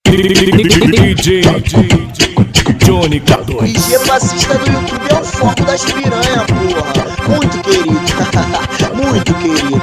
DJ Johnny K2. IG passista do YouTube é o foco das piranha, porra. Muito querido, muito querido.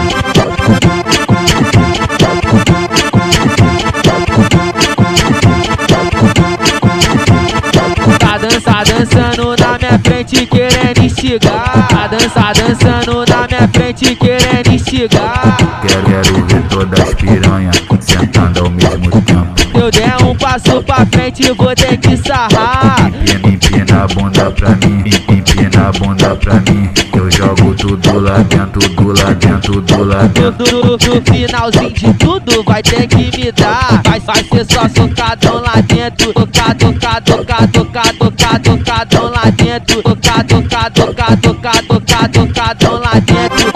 Tá dançando na minha frente querendo instigar. Tá dançando na minha frente querendo instigar. Quero ver todas as piranha sentando ao mesmo tempo. Se eu der um passo pra frente vou ter que sarrar. Empina a bunda pra mim, empina a bunda pra mim. Eu jogo tudo lá dentro, tudo lá dentro, tudo lá dentro. No finalzinho de tudo vai ter que me dar. Vai ser só socadão lá dentro. Tocadão lá dentro. Tocadão lá dentro.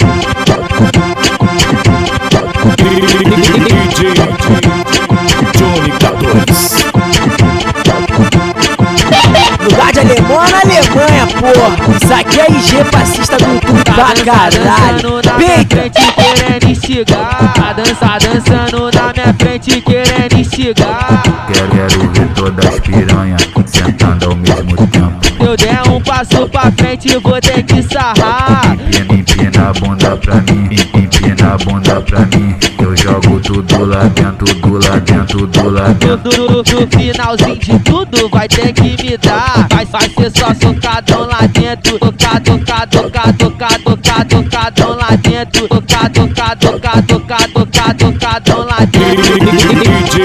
DJ Johnny K2. Lugar de alemão na Alemanha, porra. Isso aqui é IG passista do YouTube pra caralho. Tá dançando na minha frente querendo instigar. Tá dançando na minha frente querendo instigar. Quero ver todas as piranha sentando ao mesmo tempo. Se eu der um passo pra frente vou ter que sarrar. Empina a bunda pra mim, empina a bunda pra mim. Eu jogo tudo lá dentro, tudo lá dentro, tudo lá dentro. No finalzinho de tudo vai ter que me dar. Vai ser só socadão lá dentro. Tocadão lá dentro. Tocadão lá dentro.